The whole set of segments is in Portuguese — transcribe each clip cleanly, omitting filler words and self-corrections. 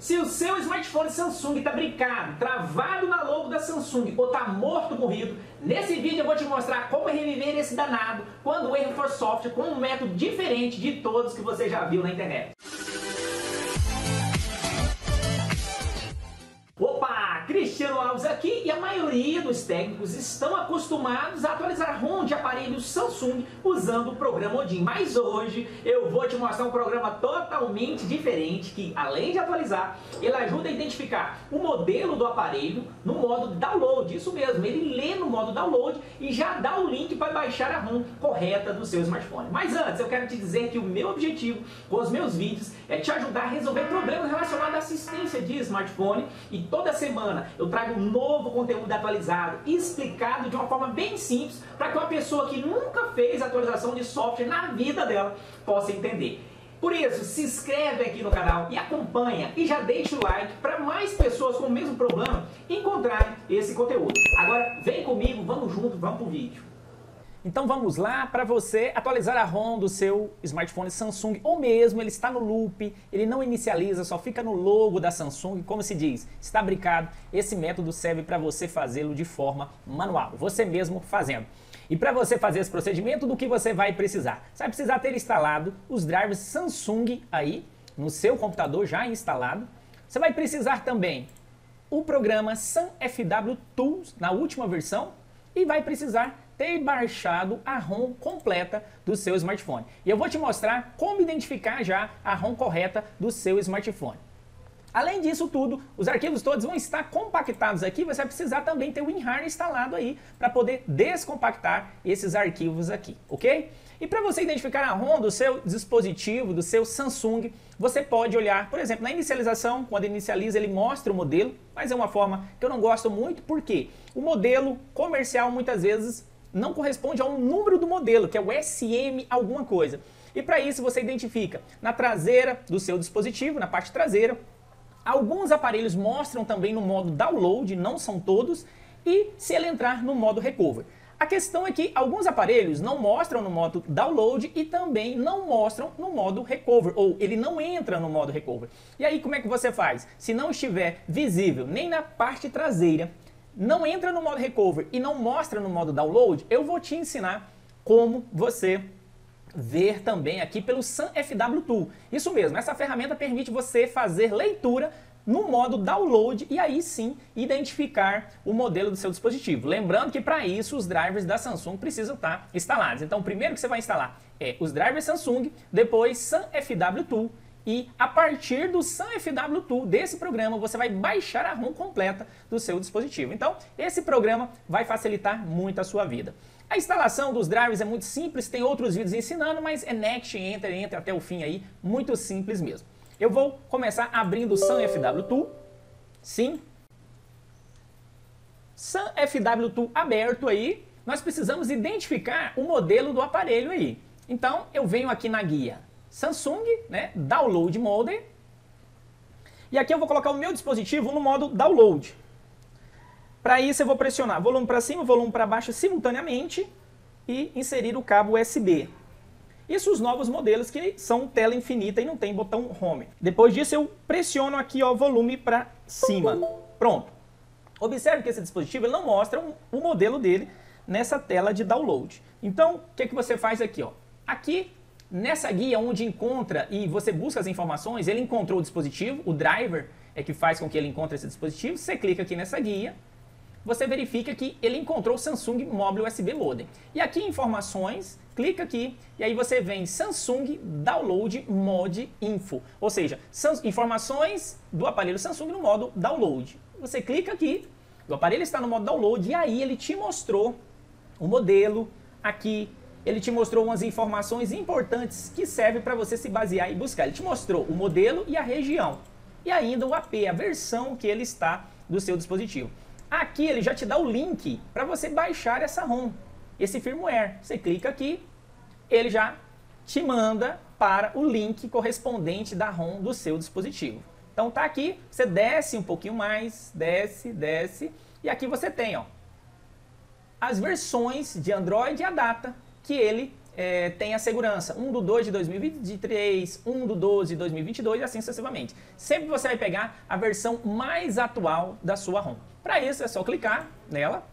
Se o seu smartphone Samsung está brincado, travado na logo da Samsung ou está morto, morrido, nesse vídeo eu vou te mostrar como reviver esse danado quando o erro for software com um método diferente de todos que você já viu na internet. Opa, Cristiano Alves aqui, e a maioria dos técnicos estão acostumados a atualizar ROM de aparelhos Samsung usando o programa Odin. Mas hoje eu vou te mostrar um programa totalmente diferente que, além de atualizar, ele ajuda a identificar o modelo do aparelho no modo download. Isso mesmo, ele lê no modo download e já dá o link para baixar a ROM correta do seu smartphone. Mas antes, eu quero te dizer que o meu objetivo com os meus vídeos é te ajudar a resolver problemas relacionados à assistência de smartphone, e toda semana eu trago um novo conteúdo atualizado, explicado de uma forma bem simples, para que uma pessoa que nunca fez atualização de software na vida dela possa entender. Por isso, se inscreve aqui no canal e acompanha, e já deixa o like para mais pessoas com o mesmo problema encontrarem esse conteúdo. Agora vem comigo, vamos junto, vamos pro vídeo. Então vamos lá, para você atualizar a ROM do seu smartphone Samsung, ou mesmo ele está no loop, ele não inicializa, só fica no logo da Samsung, como se diz, está brincado, esse método serve para você fazê-lo de forma manual, você mesmo fazendo. E para você fazer esse procedimento, do que você vai precisar? Você vai precisar ter instalado os drivers Samsung aí, no seu computador já instalado. Você vai precisar também o programa SunFW Tools, na última versão, e vai precisar ter baixado a ROM completa do seu smartphone. E eu vou te mostrar como identificar já a ROM correta do seu smartphone. Além disso tudo, os arquivos todos vão estar compactados aqui, você vai precisar também ter o WinRAR instalado aí para poder descompactar esses arquivos aqui, ok? E para você identificar a ROM do seu dispositivo, do seu Samsung, você pode olhar, por exemplo, na inicialização, quando inicializa ele mostra o modelo, mas é uma forma que eu não gosto muito, porque o modelo comercial muitas vezes não corresponde ao número do modelo, que é o SM alguma coisa. E para isso você identifica na traseira do seu dispositivo, na parte traseira. Alguns aparelhos mostram também no modo download, não são todos, e se ele entrar no modo recover. A questão é que alguns aparelhos não mostram no modo download e também não mostram no modo recover, ou ele não entra no modo recover. E aí como é que você faz? Se não estiver visível nem na parte traseira, não entra no modo recover e não mostra no modo download, eu vou te ensinar como você ver também aqui pelo SunFW Tool. Isso mesmo, essa ferramenta permite você fazer leitura no modo download e aí sim identificar o modelo do seu dispositivo. Lembrando que para isso os drivers da Samsung precisam estar instalados. Então o primeiro que você vai instalar é os drivers Samsung, depois SunFW Tool, e a partir do SunFW Tool, desse programa, você vai baixar a ROM completa do seu dispositivo. Então, esse programa vai facilitar muito a sua vida. A instalação dos drivers é muito simples, tem outros vídeos ensinando, mas é Next, entra até o fim aí, muito simples mesmo. Eu vou começar abrindo o SunFW Tool. Sim. SunFW Tool aberto aí, nós precisamos identificar o modelo do aparelho aí. Então, eu venho aqui na guia Samsung, né, Download Mode, e aqui eu vou colocar o meu dispositivo no modo Download. Para isso eu vou pressionar volume para cima, volume para baixo simultaneamente e inserir o cabo USB. Isso os novos modelos que são tela infinita e não tem botão Home. Depois disso eu pressiono aqui o volume para cima. Pronto. Observe que esse dispositivo ele não mostra o modelo dele nessa tela de download. Então o que você faz aqui? Aqui nessa guia onde encontra e você busca as informações, ele encontrou o dispositivo, o driver é que faz com que ele encontre esse dispositivo, você clica aqui nessa guia, você verifica que ele encontrou o Samsung Mobile USB Modem. E aqui em informações, clica aqui e aí você vem Samsung Download Mode Info, ou seja, informações do aparelho Samsung no modo download. Você clica aqui, o aparelho está no modo download e aí ele te mostrou o modelo aqui. Ele te mostrou umas informações importantes que servem para você se basear e buscar. Ele te mostrou o modelo e a região. E ainda o AP, a versão que ele está do seu dispositivo. Aqui ele já te dá o link para você baixar essa ROM, esse firmware. Você clica aqui, ele já te manda para o link correspondente da ROM do seu dispositivo. Então tá aqui, você desce um pouquinho mais, desce, e aqui você tem as versões de Android e a data que ele tem a segurança 1/2 de 2023, 1/12 de 2022 e assim sucessivamente. Sempre você vai pegar a versão mais atual da sua ROM. Para isso é só clicar nela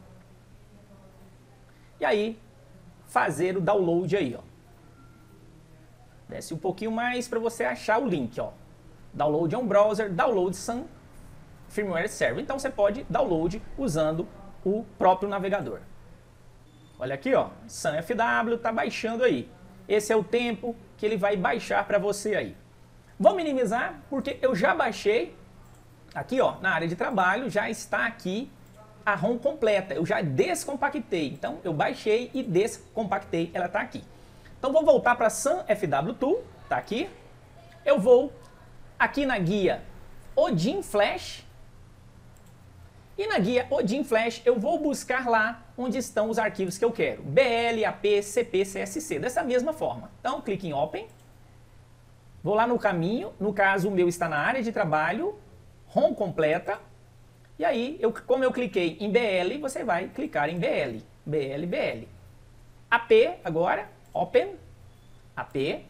e aí fazer o download aí, ó. Desce um pouquinho mais para você achar o link, ó. Download on browser, download Sun Firmware Server. Então você pode download usando o próprio navegador. Olha aqui, ó, Sun FW tá baixando aí. Esse é o tempo que ele vai baixar para você aí. Vou minimizar porque eu já baixei. Aqui, ó, na área de trabalho já está aqui a ROM completa. Eu já descompactei. Então eu baixei e descompactei. Ela tá aqui. Então vou voltar para Sun FW Tool, tá aqui. Eu vou aqui na guia Odin Flash. E na guia Odin Flash eu vou buscar lá onde estão os arquivos que eu quero. BL, AP, CP, CSC, dessa mesma forma. Então clique em Open. Vou lá no caminho, no caso o meu está na área de trabalho, ROM completa. E aí, como eu cliquei em BL, você vai clicar em BL. BL, BL. AP agora, Open, AP,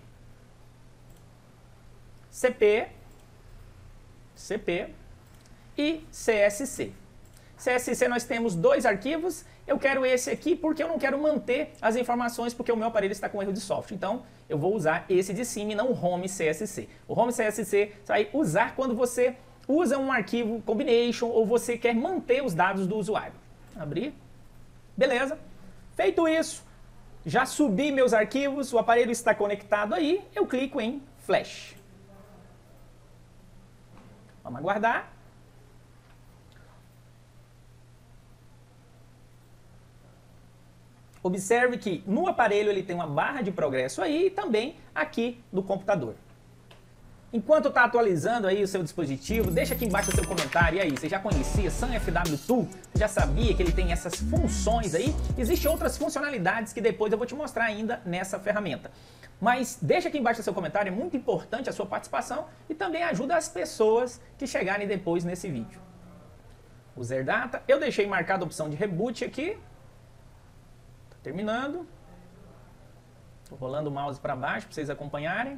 CP, CP e CSC. CSC nós temos 2 arquivos, eu quero esse aqui porque eu não quero manter as informações porque o meu aparelho está com erro de software. Então eu vou usar esse de cima e não o Home CSC. O Home CSC você vai usar quando você usa um arquivo combination ou você quer manter os dados do usuário. Abrir. Beleza. Feito isso, já subi meus arquivos, o aparelho está conectado aí, eu clico em Flash. Vamos aguardar. Observe que no aparelho ele tem uma barra de progresso aí e também aqui no computador. Enquanto está atualizando aí o seu dispositivo, deixa aqui embaixo o seu comentário. E aí, você já conhecia Sun FW Tool? Já sabia que ele tem essas funções aí? Existem outras funcionalidades que depois eu vou te mostrar ainda nessa ferramenta. Mas deixa aqui embaixo o seu comentário, é muito importante a sua participação e também ajuda as pessoas que chegarem depois nesse vídeo. User Data, eu deixei marcada a opção de reboot aqui. Terminando. Estou rolando o mouse para baixo para vocês acompanharem.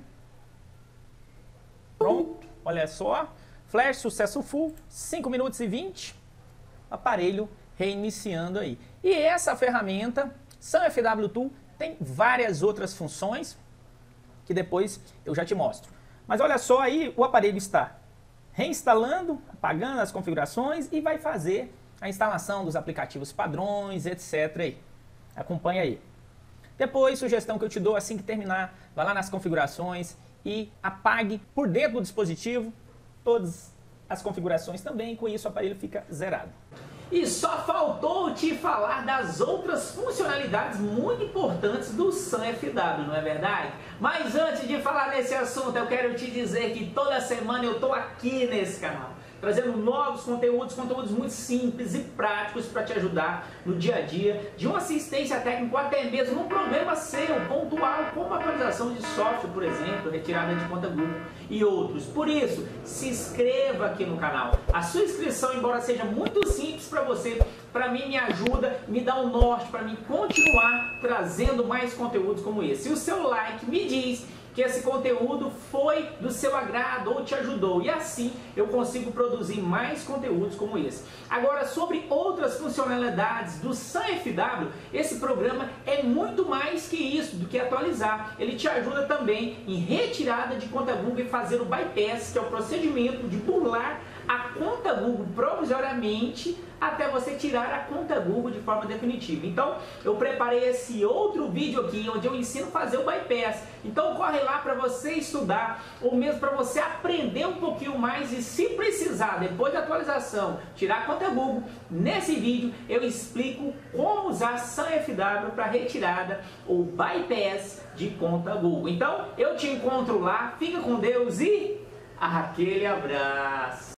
Pronto, olha só. Flash, sucesso full, 5 minutos e 20. Aparelho reiniciando aí. E essa ferramenta, Sun FW Tool, tem várias outras funções que depois eu já te mostro. Mas olha só aí, o aparelho está reinstalando, apagando as configurações e vai fazer a instalação dos aplicativos padrões, etc. aí. Acompanha aí. Depois, sugestão que eu te dou assim que terminar, vai lá nas configurações e apague por dentro do dispositivo todas as configurações também, com isso o aparelho fica zerado. E só faltou te falar das outras funcionalidades muito importantes do Sun FW, não é verdade? Mas antes de falar nesse assunto, eu quero te dizer que toda semana eu estou aqui nesse canal, trazendo novos conteúdos muito simples e práticos para te ajudar no dia a dia, de uma assistência técnica ou até mesmo um problema seu, pontual, como atualização de software, por exemplo, retirada de conta Google e outros. Por isso, se inscreva aqui no canal. A sua inscrição, embora seja muito simples para você, para mim me ajuda, me dá um norte para mim continuar trazendo mais conteúdos como esse. E o seu like me diz que esse conteúdo foi do seu agrado ou te ajudou, e assim eu consigo produzir mais conteúdos como esse. Agora, sobre outras funcionalidades do Sun FW, esse programa é muito mais que isso, do que atualizar. Ele te ajuda também em retirada de conta Google e fazer o bypass, que é o procedimento de burlar a conta Google provisoriamente até você tirar a conta Google de forma definitiva. Então, eu preparei esse outro vídeo aqui, onde eu ensino a fazer o bypass. Então, corre lá para você estudar, ou mesmo para você aprender um pouquinho mais e, se precisar, depois da atualização, tirar a conta Google. Nesse vídeo, eu explico como usar Sun FW para retirada ou bypass de conta Google. Então, eu te encontro lá, fica com Deus e aquele abraço!